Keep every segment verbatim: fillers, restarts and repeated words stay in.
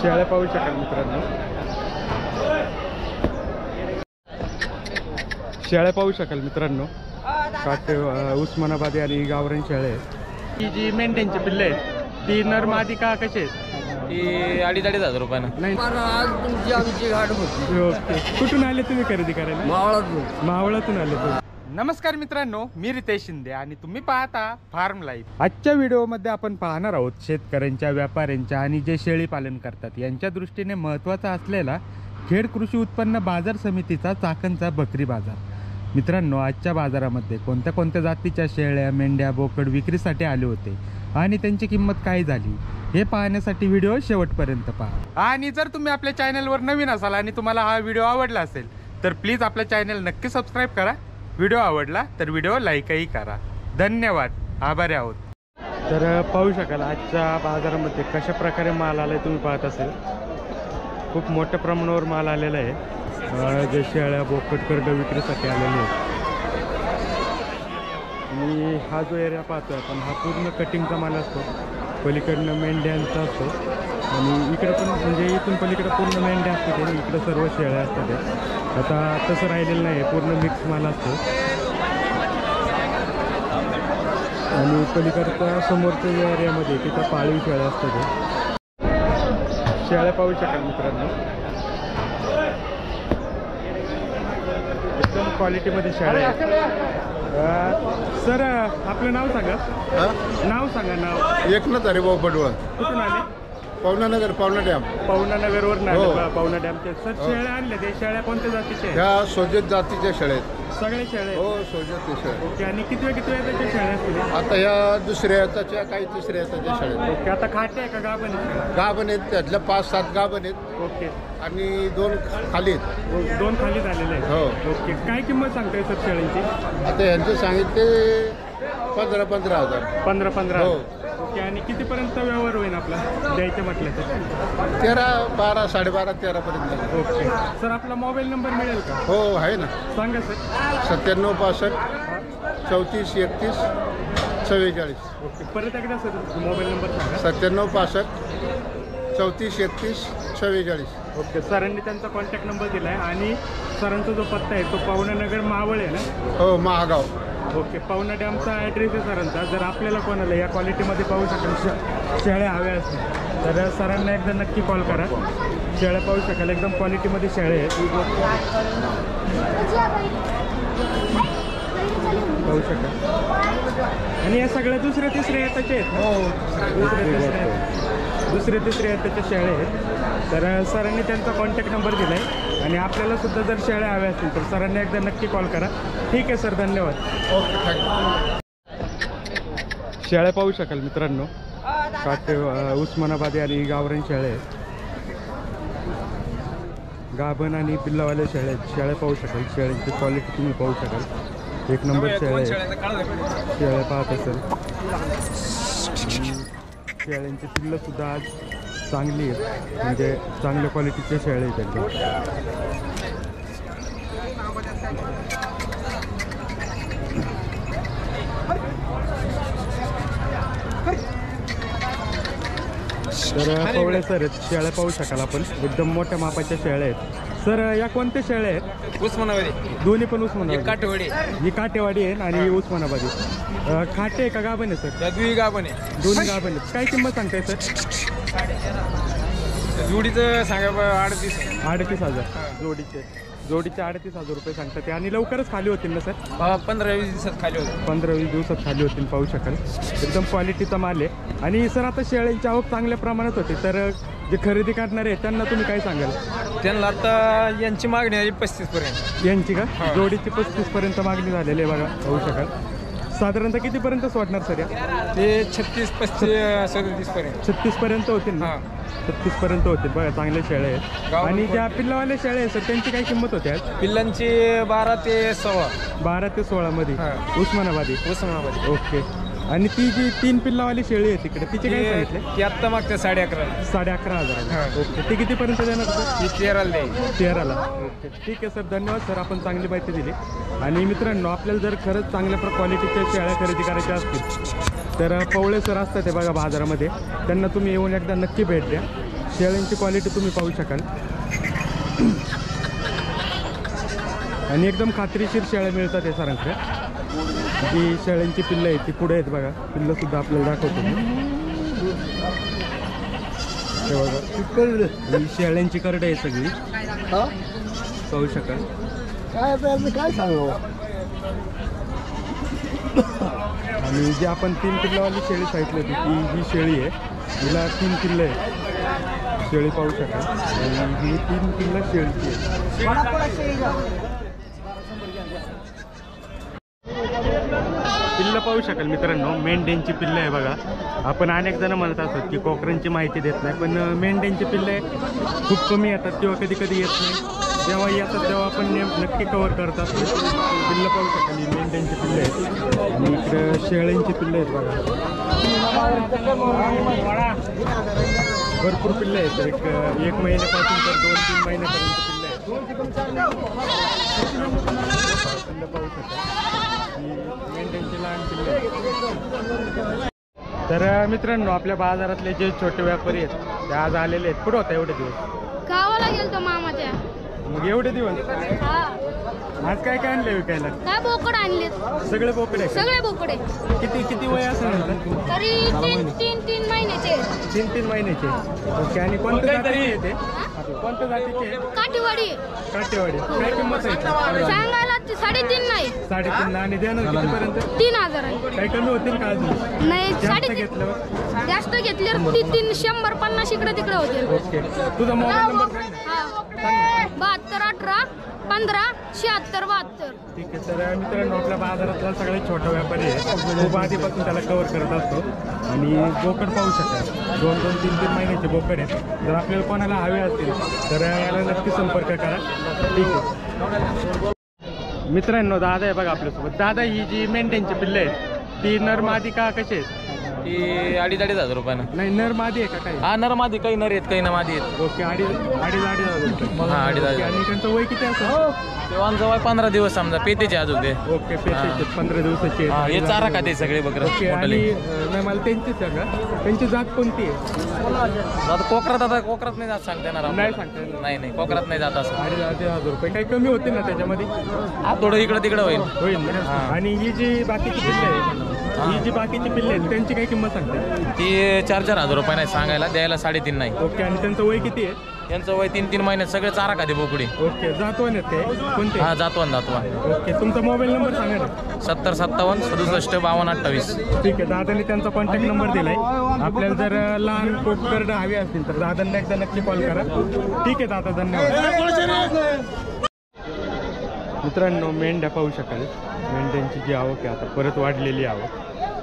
शेळ्या पाहू शकाल मित्रांनो, शेळ्या पाहू शकाल मित्रांनो. काटे उस्मानाबादी आणि गावरान शेळ्या आहेत. ही जी मेंढ्यांची पिल्ले आहेत ती नर मादी का कशी आहेत? ती अडीच अडीच हजार रुपयानं. नाही आज तुमची आमची गाठ होती. ओके. कुठून आले तुम्ही खरेदी करायला? मावळातून. मावळातून आले तुम्ही. नमस्कार मित्रांनो, मी रितेश शिंदे आणि तुम्ही पाहता फार्म लाईफ. आजच्या व्हिडिओमध्ये आपण पाहणार आहोत शेतकऱ्यांच्या, व्यापाऱ्यांच्या आणि जे शेळी पालन करतात यांच्या दृष्टीने महत्त्वाचा असलेला खेड कृषी उत्पन्न बाजार समितीचा चाकणचा बकरी बाजार. मित्रांनो, आजच्या बाजारामध्ये कोणत्या कोणत्या जातीच्या शेळ्या, मेंढ्या, बोकड विक्रीसाठी आले होते आणि त्यांची किंमत काय झाली हे पाहण्यासाठी व्हिडिओ शेवटपर्यंत पहा. आणि जर तुम्ही आपल्या चॅनलवर नवीन असाल आणि तुम्हाला हा व्हिडिओ आवडला असेल तर प्लीज आपल्या चॅनल नक्की सबस्क्राईब करा. व्हिडिओ आवडला तर व्हिडिओ लाईकही करा. धन्यवाद, आभारी आहोत. तर पाहू शकाल आजच्या बाजारामध्ये कशा प्रकारे माल आलाय तुम्ही पाहत असेल. खूप मोठ्या प्रमाणावर माल आलेला आहे. जे शेळ्या, बोकड, करड विक्रीसाठी आलेले आहेत. आणि हा जो एरिया पाहतोय आपण हा पूर्ण कटिंगचा माल असतो. पलीकडनं मेंढ्यांचा असतो आणि इकडे पण म्हणजे इथून पलीकडे पूर्ण मेंढ्या असतात आणि इकडं सर्व शेळ्या असतात. आता तसं राहिलेलं नाही, पूर्ण मिक्स माल असतो. आणि पलीकडच्या समोरच्या एरियामध्ये तिथं पाळीव शेळ्या असतात. शेळ्या पाहू शकाल मित्रांनो, एकदम क्वालिटीमध्ये शेळ्या आहेत. सर आपलं नाव सांगा. नाव सांगा. नाव एकनाथ हरिभाऊ पडवळ. कुठून आले? पवनानगर, पवना डॅम. पवना नगरवर हो. पवना डॅमचे. सर शेळ्या आणल्या ते शेळ्या कोणत्या जातीच्या आहेत? ह्या सोजत जातीच्या शेळ्या आहेत. सगळे शेळ्या हो, सोजत शेळ्या. ओके. आणि किती वेळ किती वेळ त्याच्या शेळ्या असतील? आता ह्या दुसऱ्या याच्याच्या, काही तिसऱ्या याच्याच्या शेळ्या आहेत. ओके. आता खाटे आहे का गाभण आहे? गाभण आहेत, त्यातल्या पाच सात गाभण आहेत ओके. आणि दोन खाली आहेत. दोन खाली झालेले आहेत. हो. ओके. काय किंमत सांगताय सर शेळ्यांची? आता यांचे सांगितले पंधरा पंधरा हजार. पंधरा पंधरा हो. ओके. आणि कितीपर्यंत व्यवहार होईल आपला द्यायचं म्हटलं तर? तेरा बारा साडेबारा तेरा पर्यंत. ओके. सर आपला मोबाईल नंबर मिळेल का? हो आहे ना. सांगा सर. सत्त्याण्णव पासष्ट चौतीस एकतीस चव्वेचाळीस. ओके. परत एकदा सर मोबाईल नंबर सांगा. सत्त्याण्णव पासष्ट चौतीस एकतीस चव्वेचाळीस. ओके. सरांनी त्यांचा कॉन्टॅक्ट नंबर दिला आहे आणि सरांचा जो पत्ता आहे तो पवना नगर मावळ आहे ना? हो, महागाव. ओके. पवना डॅमचा ॲड्रेस आहे सरांचा. जर आपल्याला कोणाला या क्वालिटीमध्ये पाहू शकाल श शेळ्या हव्या असतील तर सरांना एकदा नक्की कॉल करा. शेळ्या पाहू शकाल, एकदम क्वालिटीमध्ये शेळ्या आहेत पाहू शकाल. आणि या सगळ्या दुसऱ्या तिसऱ्या येताच्या आहेत. हो, दुसऱ्या तिसऱ्या दुसऱ्या तिसऱ्या येताच्या शेळ्या आहेत. तर सरांनी त्यांचा कॉन्टॅक्ट नंबर दिला आहे आणि आपल्याला सुद्धा जर शेळ्या हव्या असतील तर सरांनी एकदा नक्की कॉल करा. ठीक आहे सर, धन्यवाद. Okay, thank you. शेळ्या पाहू शकाल मित्रांनो, काटे उस्मानाबादी आणि गावरान शेळ्या आहेत. गाभण आणि पिल्लावाल्या शेळ्या आहेत. शेळ्या पाहू शकाल, शेळ्यांची क्वालिटी तुम्ही पाहू शकाल. एक नंबर शेळ्या आहेत. शेळ्या पाहत असेल. शेळ्यांची पिल्लं सुद्धा आज चांगली आहेत, म्हणजे चांगल्या क्वालिटीच्या शेळ्या आहेत एकदम. तर पवळे सर आहेत. शेळ्या पाहू शकाल आपण, एकदम मोठ्या मापाच्या शेळ्या आहेत. सर या कोणत्या शेळ्या आहेत? उस्मानाबादी. दोन्ही पण उस्मानाबादी. काटेवाडी. ही काटेवाडी आहे आणि ही उस्मानाबादी. खाटे आहे का गाभण आहे सर? त्या दुई गाभण आहे. दोन्ही गाभण आहेत. काय किंमत सांगताय सर? जोडीचं सांगा अडतीस. अडतीस हजार जोडीचे. जोडीचे अडतीस हजार रुपये सांगतात आणि लवकरच खाली होतील ना सर? पंधरा वीस दिवसात खाली होतं. पंधरा वीस दिवसात खाली होतील पाहू शकाल. एकदम क्वालिटीचा माल आहे. आणि सर आता शेळ्यांची आवक चांगल्या प्रमाणात होते, तर जे खरेदी करणारे आहेत त्यांना तुम्ही काय सांगाल? त्यांना आता यांची मागणी आहे पस्तीस पर्यंत. यांची का? जोडीची पस्तीस पर्यंत मागणी झालेली आहे बघा, पाहू शकाल. साधारणतः कितीपर्यंत वाटणार सर? ते छत्तीस पस्तीस सदतीस पर्यंत. छत्तीस पर्यंत होतील ना? छत्तीस पर्यंत होतील बघा, चांगल्या शेळ्या आहेत. आणि ज्या पिल्लावाल्या शेळ्या आहेत सर त्यांची काय किंमत होते आज? पिल्लांची बारा ते सव्वा. बारा ते सोळा मध्ये. उस्मानाबादी. उस्मानाबादी. ओके. आणि ती जी तीन पिल्लावाली शेळी आहे तिकडे तिचे काय सांगितले? ती आत्ता मागते साडे अकरा. साडे अकरा हजार. ओके. ती कितीपर्यंत देणार सर? ती तेराला द्यायची. तेराला. ओके, ठीक आहे सर, धन्यवाद सर, आपण चांगली माहिती दिली. आणि मित्रांनो, आपल्याला जर खरंच चांगल्या क्वालिटीच्या शेळ्या खरेदी करायच्या असतील तर पवळे सर असतात ते बघा बाजारामध्ये, त्यांना तुम्ही येऊन एकदा नक्की भेट द्या. शेळ्यांची क्वालिटी तुम्ही पाहू शकाल आणि एकदम खात्रीशीर शेळ्या मिळतात हे सरांकडे. जी शेळ्यांची पिल्लं आहेत ती पुढे आहेत बघा. पिल्लं सुद्धा आपल्याला दाखवतो मी. हे बघा ही शेळ्यांची करडे आहे सगळी पाहू शकाल. काय काय सांगू आणि जी आपण तीन पिल्लावाली शेळी सांगितली होती ती ही शेळी आहे. हिला तीन पिल्लं आहे. शेळी पाहू शकाल आणि ही तीन पिल्लं शेळीची आहे. पिल्लं पाहू शकाल मित्रांनो. मेंढ्यांची पिल्लं आहे बघा. आपण अनेक जण म्हणत असतो की कोकरांची माहिती देत नाही, पण मेंढ्यांची पिल्ले खूप कमी येतात किंवा कधी कधी येत नाही. जेव्हा येतात तेव्हा आपण नेम नक्की कवर करत असतो. पिल्लं पाहू शकाल ही मेंढ्यांची पिल्लं आहेत आणि इकडं शेळ्यांची पिल्लं आहेत बघा. भरपूर पिल्लं आहेत. एक एक महिन्यापासून तर दोन तीन महिन्यापर्यंत पिल्लं आहेत. पिल्लं पाहू शकाल ही मेंढ्यांची लहान पिल्लं आहेत. तर मित्रांनो आपल्या बाजारातले जे छोटे व्यापारी आहेत ते आज आलेले आहेत. कुठं होता एवढे दिवस? गावाला गेलतो मामाच्या. मग एवढे दिवस हा. आज काय काय आणले विकायला? काय बोकड आणले? सगळे बोकडे का? सगळे बोकडे. किती किती वय असेल नंतर? तरी तीन तीन तीन महिन्याचे. तीन तीन महिन्याचे. ओके. आणि कोणत्या जातीचे आहे ते? कोणत्या जातीचे? काठीवाडी. काटेवाडी. काय किंमत आहे? सांगायला ते साडेतीन नाही. साडेतीन. आणि देणार कितीपर्यंत? तीन हजार आहे. काही कमी होतील का अजून? नाही जास्त साडेतीन. घेतलं? जास्त घेतल्यावर ती तीन शंभर पन्नास इकडे तिकडे होते. ओके. तुझा मोबाईल नंबर सांग ना. हा. बहात्तर अठरा पंधरा शहात्तर बहात्तर. ठीक आहे. तर मित्रांनो आपल्या बाजारातला सगळ्यात छोटा व्यापारी आहे. खूप आधीपासून त्याला कव्हर करत असतो. आणि बोकड पाहू शकाल. दोन दोन तीन तीन महिन्याचे बोकड आहेत. जर आपल्याला कोणाला हवे असतील तर याला नक्की संपर्क करा. ठीक आहे मित्रांनो. दादा आहे बघा आपल्यासोबत. दादा ही जी मेंढ्यांची पिल्लं आहेत ती नर मादी का कशी आहेत? ती अडीच अडीच हजार रुपयानं. नाही नर मादी आहे का काही? हा नर मादी काही नर आहेत काही ना मादी आहेत. ओके. अडीच अडीच अडीच हजार रुपये. हा अडीच ओके. अडीच. आणि त्यांचं वय किती असेल? तेव्हा वय पंधरा दिवस समजा पेतेचे अजून ते. ओके. पेशेचे पंधरा दिवसाचे हा हे चारा खाते सगळे बकरं ओके. आणि मोठाले. नाही मला त्यांचीच सांगा. त्यांची जात कोणती आहे? आता कोकरात आता कोकरात नाही जात सांगता येणार नाही आपल्याला. सांगता येणार. नाही नाही कोकरात नाही जात असं. अडीच अडीच हजार रुपये. काही कमी होते ना त्याच्यामध्ये? हा थोडं इकडं तिकडं होईल. होईल ना. आणि ही जी बाकीची पिल्ले आहेत ही जी बाकीची पिल्ले आहेत त्यांची काही किंमत सांगते? ती चार चार हजार रुपये नाही सांगायला द्यायला साडेतीन नाही. ओके. आणि त्यांचं वय किती आहे? त्यांचं वय तीन तीन महिन्यात सगळे चारा खाते बोकडी. ओके. जातवान आहेत ते कोणते? हा जातवान जातवान. ओके. तुमचा मोबाईल नंबर सांगा ना. सत्तर सत्तावन्न सदुसष्ट बावन्न अठ्ठावीस. ठीक आहे. दादाने त्यांचा कॉन्टॅक्ट नंबर दिलाय. आपल्याला जर लहान कोकरड हवी असतील तर दादांना एकदा नक्की कॉल करा. ठीक आहे दादा धन्यवाद. मित्रांनो मेंढ्या पाहू शकाल. मेंढ्यांची जी आवक आहे आता परत वाढलेली आवक.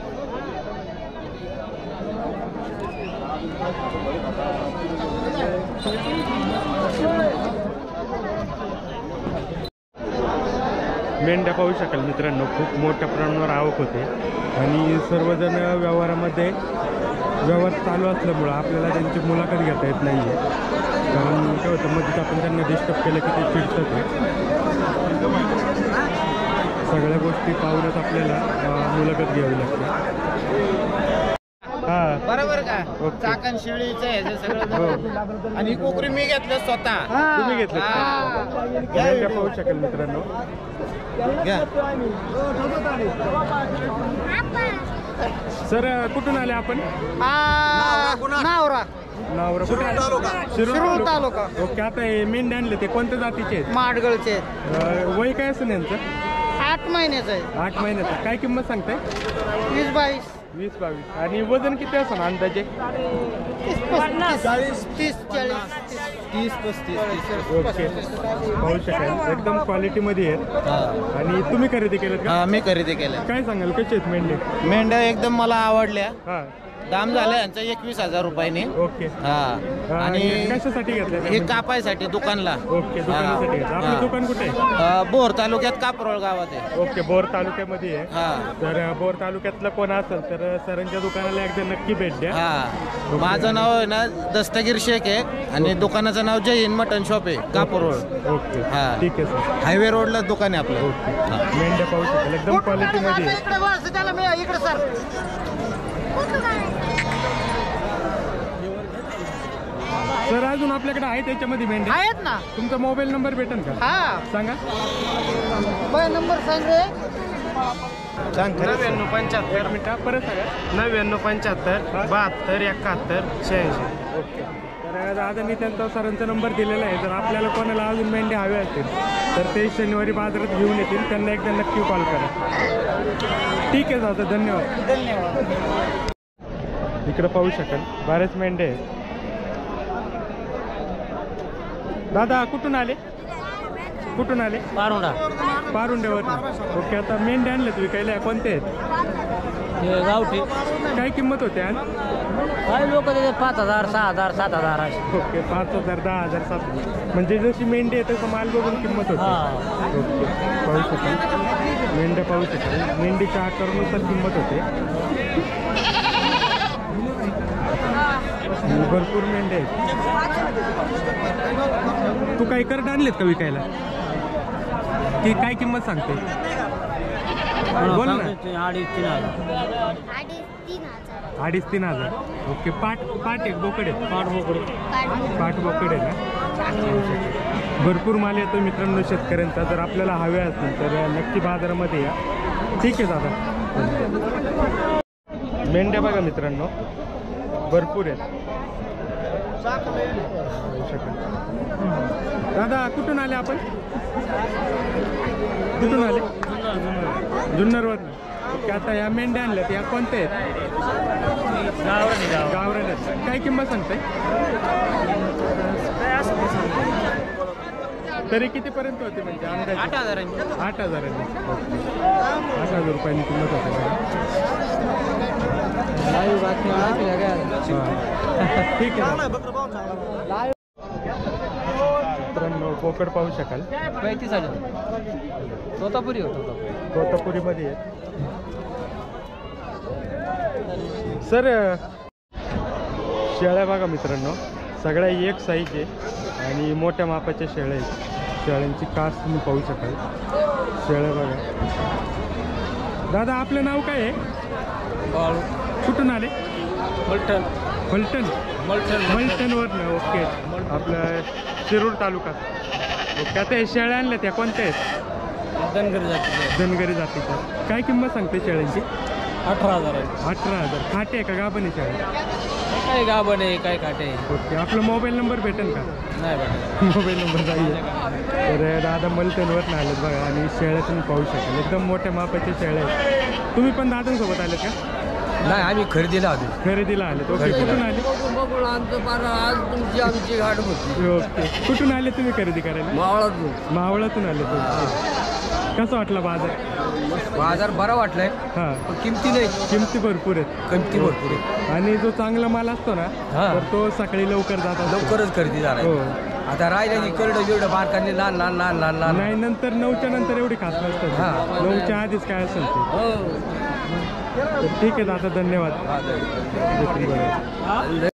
मेंढ्या पाहू शकाल मित्रांनो. खूप मोठ्या प्रमाणावर आवक होते आणि सर्वजण व्यवहारामध्ये व्यवहार चालू असल्यामुळं आपल्याला त्यांची मुलाखत घेता येत नाही आहे. कारण काय होतं मध्येच आपण त्यांना डिस्टर्ब केलं की ते चिडतात आहे. सगळ्या गोष्टी पाहूनच आपल्याला मुलाखत घ्यावी लागते. हां बरोबर का? ओके. चाकण शेळीचं आहे हे सगळं. हो. आणि कोकरी मी घेतलं स्वतः. तुम्ही घेतलं मेंढ्या पाहू शकाल मित्रांनो. घ्या. सर कुठून आले आपण? नावरा नावरा. कुठे आले? शिरूर शिरूर तालुका. ओके. आता हे मेंढ्या आणले ते कोणत्या जातीचे आहेत? माडगळचे अं, वय काय असेल यांचं? आठ महिन्याचं आहे. आठ महिन्याचं. काय किंमत सांगताय? वीस बावीस वीस बावीस. आणि वजन किती असेल अंदाजे? तीस पस्तीस चाळीस तीस चाळीस तीस पस्तीस तीस. ओके. पाहू शकाल एकदम क्वालिटीमध्ये आहेत. आणि तुम्ही खरेदी केलं का? हा मी खरेदी केल्या. काय सांगाल कसे आहेत मेंढे? मेंढ्या एकदम मला आवडल्या. हां. दाम झालं यांचा एकवीस हजार रुपयाने. ओके. हा. आणि आणि कशासाठी घेतलं हे कापायसाठी दुकानला. ओके. दुकानासाठी घेतलं. आपलं हा. दुकान कुठे आहे? अ, बोर तालुक्यात कापरोळ गावात आहे. ओके. बोर तालुक्यामध्ये आहे. हा तर बोर तालुक्यातलं कोण असेल तर सरांच्या दुकानाला एकदा नक्की भेट द्या. हा. माझं नाव आहे ना दस्तगीर शेख आहे आणि दुकानाचं नाव जय हिंद मटन शॉप आहे कापरोळ. ओके. हा. ठीक आहे सर. हायवे रोडला दुकान आहे आपलं. ओके. मेंढ्या पाहू शकाल एकदम क्वालिटीमध्ये आहे. इकडे बस, त्याला मी इकडे सर. सर अजून आपल्याकडे आहे त्याच्यामध्ये मेंढ्या आहेत ना. तुमचा मोबाईल नंबर भेटेल का हा सांगा. बाय नंबर सांग रे. नव्याण्णव पंच्याहत्तर मिनिटा परत सांगा. नव्याण्णव पंच्याहत्तर बहात्तर एकाहत्तर शहाऐंशी. ओके. तर दादांनी त्यांचा सरांचा नंबर दिलेला आहे. जर आपल्याला कोणाला अजून मेंढ्या हव्या असतील तर ते शनिवारी बाजारात घेऊन येतील. त्यांना एकदा नक्की कॉल करा. ठीक आहे दादा, धन्यवाद. धन्यवाद. इकडं पाहू शकाल बरेच मेंढे आहेत. दादा कुठून आले कुठून आले पारोंडा पारुंड्यावर. ओके. आता मेंढ्या आणल्यात विकायला, कोणते आहेत? हे गावठी. काय किंमत होते आज? काही लोक देतात पाच हजार सहा हजार सात हजार असे. ओके. पाच हजार दहा हजार सात हजार म्हणजे जशी मेंढी आहे तसं माल बघून किंमत होते. हा. ओके. पाहू शकाल मेंढ्या पाहू शकाल मेंढीच्या आकारानुसार किंमत होते. भरपूर मेंढ्या आहेत. तू काही करड आणलेत का विकायला की काय किंमत सांगते? बोल ना. अडीच तीन हजार. अडीच तीन हजार. ओके. पाट पाट एक बोकड आहे. पाठ बोकडे. पाट बोकड आहे ना. भरपूर माल येतो मित्रांनो शेतकऱ्यांचा. जर आपल्याला हवे असतील तर नक्की बाजारामध्ये या. ठीक आहे दादा. मेंढ्या बघा मित्रांनो भरपूर आहेत. दादा कुठून आले आपण? कुठून आले? जुन्नरवर. ओके. आता या मेंढ्या आणल्यात या कोणत्या आहेत? गावरान आहेत. काय किंमत सांगताय? तरी कितीपर्यंत होते म्हणजे अंदाजे? आठ हजारांची. आठ हजारांनी. आठ हजार रुपयांनी किंमत होते. ठीक आहे. मित्रांनो बोकड पाहू शकाल पैतीस हजार. तोतापुरी होतो. तोतापुरीमध्ये आहे. सर शेळ्या बघा मित्रांनो सगळ्या एक साईज आहे आणि मोठ्या मापाच्या शेळ्या आहेत. शेळ्यांची कास तुम्ही पाहू शकाल. शेळ्या बघा. दादा आपलं नाव काय आहे? कुठून आले? मलटण. फलटण. मलटण. मलटणवरनं. ओके. आपलं शिरूर तालुका. ओके. आता हे शेळ्या आणल्या त्या कोणत्या आहेत? धनगरी जाती. धनगरी जातीच्या. काय किंमत सांगते शेळ्यांची? अठरा हजार आहे. अठरा हजार. खाटे आहे का गाभण आहे शेळ्या? काय गाभण आहे काय काटे. ओके. आपला मोबाईल नंबर भेटेल का? नाही भेटत. मोबाईल नंबर जाईल. तर दादा मलटणवर आलेत बघा आणि शेळ्या तुम्ही पाहू शकाल एकदम मोठ्या मापाच्या शेळ्या आहेत. तुम्ही पण दादांसोबत आलेत का? नाही आम्ही खरेदीला आलो. खरेदीला आलेत. ओके. कुठून आले? आज तुमची आमची गाठ होती. ओके. कुठून आले तुम्ही खरेदी करायला? मावळातून. मावळातून आले तुम्ही. कसा वाटला बाजार? बाजार बरा वाटलाय. हां. पण किमती नाही. किमती भरपूर आहेत. किमती भरपूर आहे. आणि जो चांगला माल असतो ना हा. तर तो सकाळी लवकर जात असतो. लवकरच खरेदी झाला. हो. आता राहिल्याची करडं बिरडं बारकांनी लहान लहान लहान लहान लहान. नाही नंतर नऊच्या नंतर एवढी खास हा. नसतात. नऊच्या आधीच काय असेल ते. हो. तर ठीक आहे दादा, धन्यवाद.